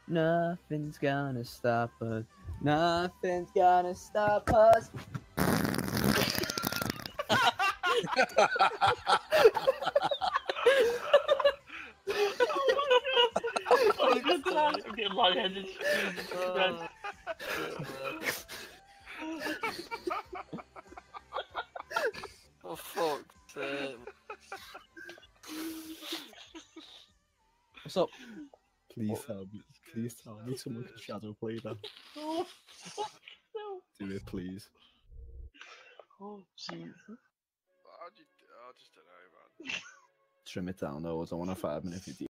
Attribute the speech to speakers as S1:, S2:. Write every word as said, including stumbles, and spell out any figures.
S1: Nothing's gonna stop us. Nothing's gonna stop us.
S2: Oh, good time. I'm getting lightheaded. Jesus Christ.
S3: For fuck's sake.
S1: What's up?
S4: Please tell me. Please tell me someone can shadow play that.
S2: Oh, no.
S4: Do it, please.
S2: Oh, Jesus.
S3: I just, I just don't know, man.
S4: Trim it down though. I don't want a five minute video.